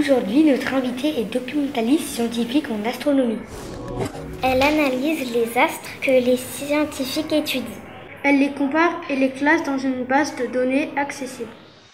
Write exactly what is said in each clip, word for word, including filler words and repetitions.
Aujourd'hui, notre invitée est documentaliste scientifique en astronomie. Elle analyse les astres que les scientifiques étudient. Elle les compare et les classe dans une base de données accessible.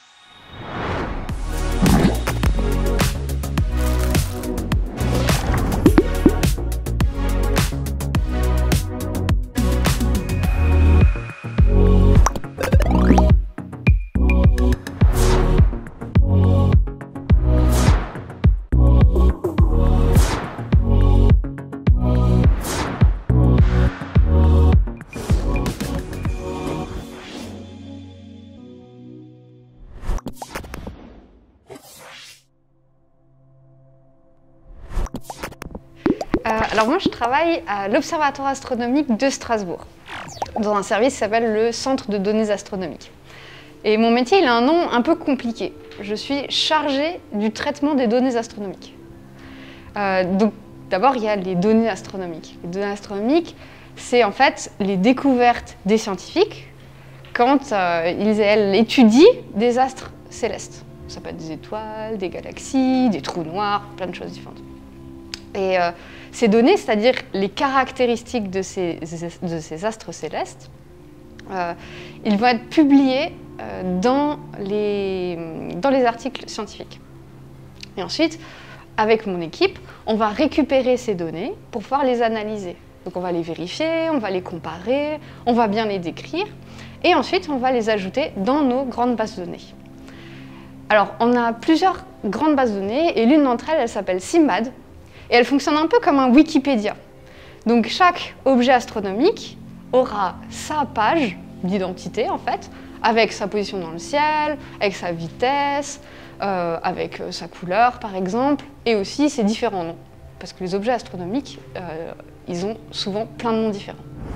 Euh, alors moi je travaille à l'Observatoire astronomique de Strasbourg, dans un service qui s'appelle le Centre de données astronomiques. Et mon métier il a un nom un peu compliqué. Je suis chargée du traitement des données astronomiques. Euh, donc d'abord il y a les données astronomiques. Les données astronomiques, c'est en fait les découvertes des scientifiques quand euh, ils et elles étudient des astres célestes. Ça peut être des étoiles, des galaxies, des trous noirs, plein de choses différentes. Et euh, ces données, c'est-à-dire les caractéristiques de ces, de ces astres célestes, euh, ils vont être publiés euh, dans, les, dans les articles scientifiques. Et ensuite, avec mon équipe, on va récupérer ces données pour pouvoir les analyser. Donc on va les vérifier, on va les comparer, on va bien les décrire, et ensuite on va les ajouter dans nos grandes bases de données. Alors on a plusieurs grandes bases de données, et l'une d'entre elles, elle s'appelle SIMAD, et elle fonctionne un peu comme un Wikipédia. Donc chaque objet astronomique aura sa page d'identité en fait, avec sa position dans le ciel, avec sa vitesse, euh, avec sa couleur par exemple, et aussi ses différents noms. Parce que les objets astronomiques, euh, ils ont souvent plein de noms différents.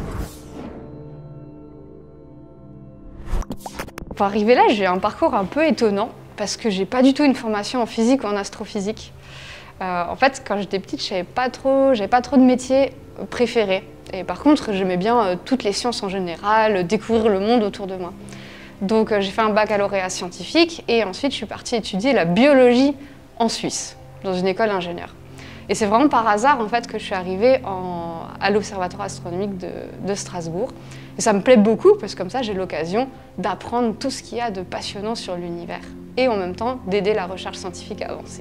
Pour arriver là, j'ai un parcours un peu étonnant, parce que j'ai pas du tout une formation en physique ou en astrophysique. Euh, en fait, quand j'étais petite, je savais pas trop, j'avais pas trop de métiers préférés. Et par contre, j'aimais bien euh, toutes les sciences en général, découvrir le monde autour de moi. Donc euh, j'ai fait un baccalauréat scientifique et ensuite je suis partie étudier la biologie en Suisse, dans une école d'ingénieurs. Et c'est vraiment par hasard en fait que je suis arrivée en, à l'Observatoire astronomique de, de Strasbourg. Et ça me plaît beaucoup parce que comme ça j'ai l'occasion d'apprendre tout ce qu'il y a de passionnant sur l'univers et en même temps d'aider la recherche scientifique à avancer.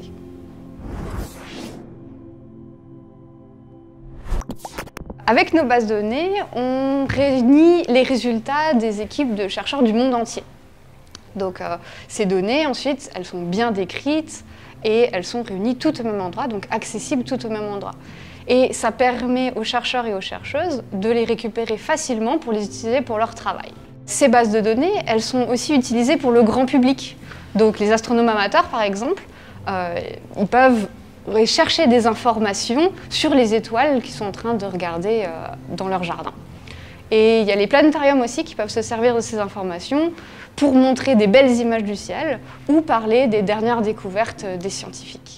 Avec nos bases de données, on réunit les résultats des équipes de chercheurs du monde entier. Donc euh, ces données, ensuite, elles sont bien décrites et elles sont réunies toutes au même endroit, donc accessibles toutes au même endroit. Et ça permet aux chercheurs et aux chercheuses de les récupérer facilement pour les utiliser pour leur travail. Ces bases de données, elles sont aussi utilisées pour le grand public. Donc les astronomes amateurs, par exemple, euh, ils peuvent chercher des informations sur les étoiles qu'ils sont en train de regarder euh, dans leur jardin. Et il y a les planétariums aussi qui peuvent se servir de ces informations pour montrer des belles images du ciel ou parler des dernières découvertes des scientifiques.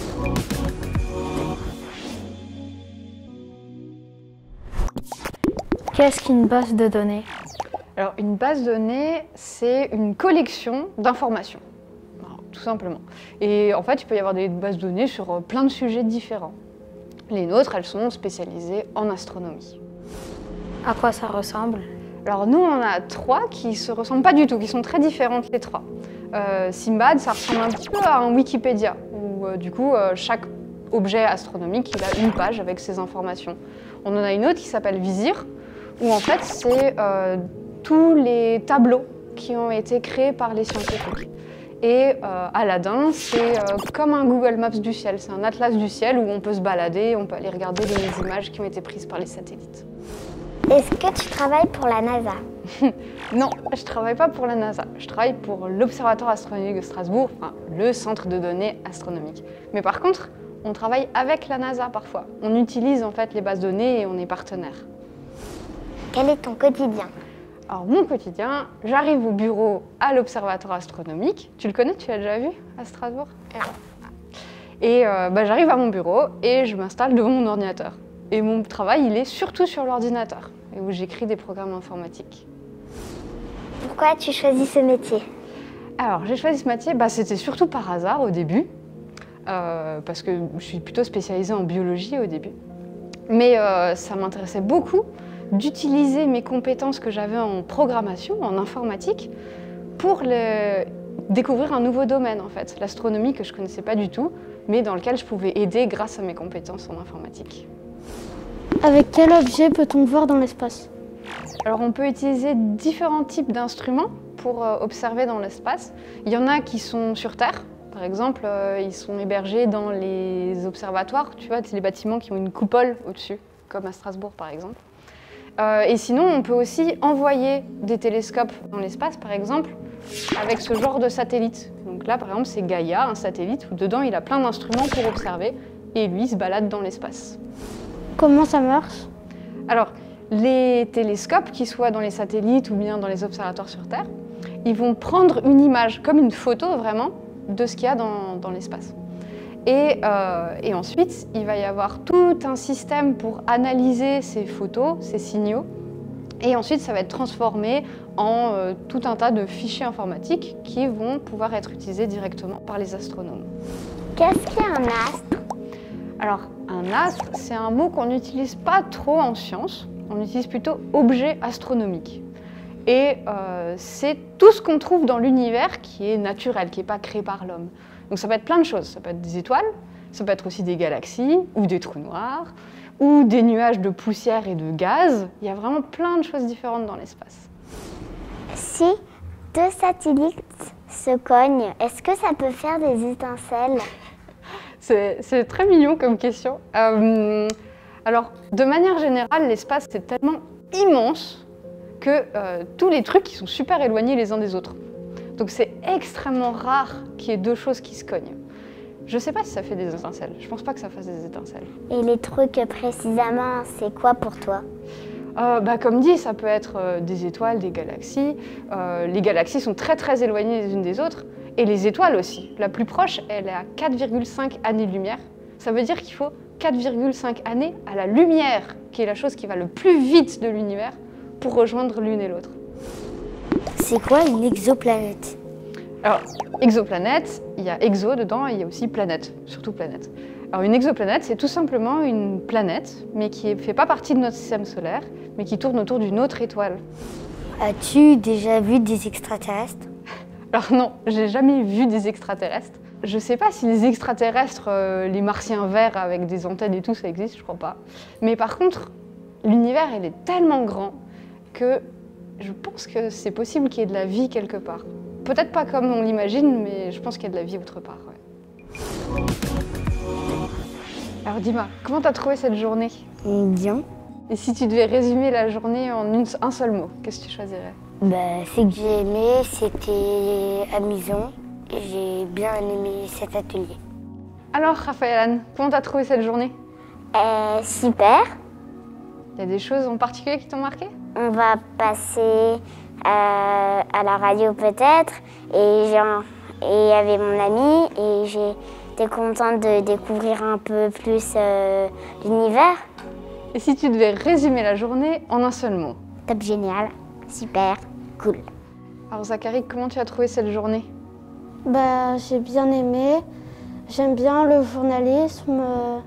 Qu'est-ce qu'une base de données? Alors, une base de données, c'est une collection d'informations. Tout simplement. Et en fait, il peut y avoir des bases de données sur plein de sujets différents. Les nôtres, elles sont spécialisées en astronomie. À quoi ça ressemble? Alors nous, on a trois qui ne se ressemblent pas du tout, qui sont très différentes les trois. Euh, SIMAD, ça ressemble un petit peu à un Wikipédia, où euh, du coup, euh, chaque objet astronomique, il a une page avec ses informations. On en a une autre qui s'appelle Visir, où en fait, c'est euh, tous les tableaux qui ont été créés par les scientifiques. Et euh, Aladdin, c'est euh, comme un Google Maps du ciel, c'est un atlas du ciel où on peut se balader, on peut aller regarder les images qui ont été prises par les satellites. Est-ce que tu travailles pour la NASA? Non, je ne travaille pas pour la NASA, je travaille pour l'Observatoire astronomique de Strasbourg, enfin le centre de données astronomiques. Mais par contre, on travaille avec la NASA parfois. On utilise en fait les bases de données et on est partenaire. Quel est ton quotidien? Alors mon quotidien, j'arrive au bureau à l'Observatoire astronomique. Tu le connais, tu l'as déjà vu à Strasbourg? Non. Et euh, bah, j'arrive à mon bureau et je m'installe devant mon ordinateur. Et mon travail, il est surtout sur l'ordinateur, où j'écris des programmes informatiques. Pourquoi as-tu choisi ce métier? Alors j'ai choisi ce métier, bah, c'était surtout par hasard au début. euh, parce que je suis plutôt spécialisée en biologie au début. Mais euh, ça m'intéressait beaucoup d'utiliser mes compétences que j'avais en programmation, en informatique, pour le... découvrir un nouveau domaine en fait, l'astronomie que je ne connaissais pas du tout, mais dans lequel je pouvais aider grâce à mes compétences en informatique. Avec quel objet peut-on voir dans l'espace? Alors on peut utiliser différents types d'instruments pour euh, observer dans l'espace. Il y en a qui sont sur Terre, par exemple, euh, ils sont hébergés dans les observatoires, tu vois, c'est les bâtiments qui ont une coupole au-dessus, comme à Strasbourg par exemple. Euh, et sinon, on peut aussi envoyer des télescopes dans l'espace, par exemple, avec ce genre de satellite. Donc là, par exemple, c'est Gaïa, un satellite où dedans, il a plein d'instruments pour observer, et lui, il se balade dans l'espace. Comment ça marche? Alors, les télescopes, qu'ils soient dans les satellites ou bien dans les observatoires sur Terre, ils vont prendre une image, comme une photo vraiment, de ce qu'il y a dans, dans l'espace. Et, euh, et ensuite, il va y avoir tout un système pour analyser ces photos, ces signaux. Et ensuite, ça va être transformé en euh, tout un tas de fichiers informatiques qui vont pouvoir être utilisés directement par les astronomes. Qu'est-ce qu'un astre? Alors, un astre, c'est un mot qu'on n'utilise pas trop en sciences. On utilise plutôt objet astronomique. Et euh, c'est tout ce qu'on trouve dans l'univers qui est naturel, qui n'est pas créé par l'homme. Donc ça peut être plein de choses. Ça peut être des étoiles, ça peut être aussi des galaxies, ou des trous noirs, ou des nuages de poussière et de gaz. Il y a vraiment plein de choses différentes dans l'espace. Si deux satellites se cognent, est-ce que ça peut faire des étincelles? C'est très mignon comme question. Euh, alors, de manière générale, l'espace, c'est tellement immense que euh, tous les trucs qui sont super éloignés les uns des autres. Donc c'est extrêmement rare qu'il y ait deux choses qui se cognent. Je ne sais pas si ça fait des étincelles. Je ne pense pas que ça fasse des étincelles. Et les trucs précisément, c'est quoi pour toi? euh, bah, Comme dit, ça peut être euh, des étoiles, des galaxies. Euh, les galaxies sont très très éloignées les unes des autres. Et les étoiles aussi. La plus proche, elle est à quatre virgule cinq années-lumière. Ça veut dire qu'il faut quatre virgule cinq années à la lumière, qui est la chose qui va le plus vite de l'univers, pour rejoindre l'une et l'autre. C'est quoi une exoplanète? Alors, exoplanète, il y a exo dedans et il y a aussi planète, surtout planète. Alors une exoplanète, c'est tout simplement une planète, mais qui ne fait pas partie de notre système solaire, mais qui tourne autour d'une autre étoile. As-tu déjà vu des extraterrestres? Alors non, j'ai jamais vu des extraterrestres. Je sais pas si les extraterrestres, euh, les martiens verts avec des antennes et tout, ça existe, je crois pas. Mais par contre, l'univers, il est tellement grand que je pense que c'est possible qu'il y ait de la vie quelque part. Peut-être pas comme on l'imagine, mais je pense qu'il y a de la vie autre part. Ouais. Alors dis-moi, comment t'as trouvé cette journée? Bien. Et si tu devais résumer la journée en une, un seul mot, qu'est-ce que tu choisirais? Bah, c'est que j'ai aimé, c'était amusant et j'ai bien aimé cet atelier. Alors Raphaël, comment t'as trouvé cette journée? euh, Super. Il y a des choses en particulier qui t'ont marqué? On va passer euh, à la radio peut-être. Et il y avait mon ami et j'étais contente de découvrir un peu plus euh, l'univers. Et si tu devais résumer la journée en un seul mot? Top, génial, super, cool. Alors Zachary, comment tu as trouvé cette journée? Bah, j'ai bien aimé. J'aime bien le journalisme.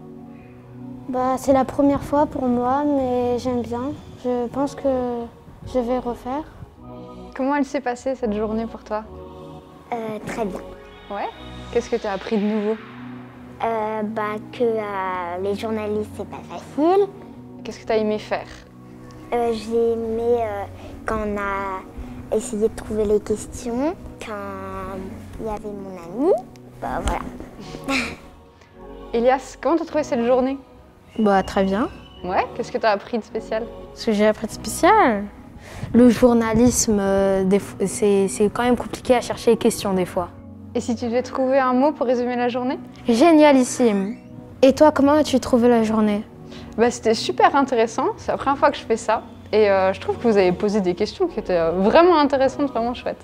Bah, c'est la première fois pour moi, mais j'aime bien. Je pense que je vais refaire. Comment elle s'est passée cette journée pour toi? Euh, très bien. Ouais? Qu'est-ce que tu as appris de nouveau? euh, bah, Que euh, les journalistes, c'est pas facile. Qu'est-ce que tu as aimé faire? euh, J'ai aimé euh, quand on a essayé de trouver les questions, quand il y avait mon ami. Bah voilà. Elias, comment t'as trouvé cette journée? Bah, très bien. Ouais, qu'est-ce que t'as appris de spécial? Ce que j'ai appris de spécial, le journalisme, euh, c'est quand même compliqué à chercher les questions des fois. Et si tu devais trouver un mot pour résumer la journée? Génialissime. Et toi, comment as-tu trouvé la journée? Bah, c'était super intéressant, c'est la première fois que je fais ça. Et euh, je trouve que vous avez posé des questions qui étaient vraiment intéressantes, vraiment chouettes.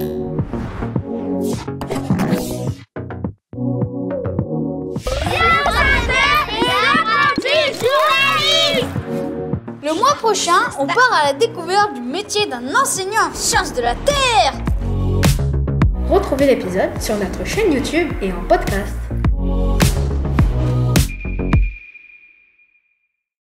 Le mois prochain, on part à la découverte du métier d'un enseignant en sciences de la Terre. Retrouvez l'épisode sur notre chaîne YouTube et en podcast.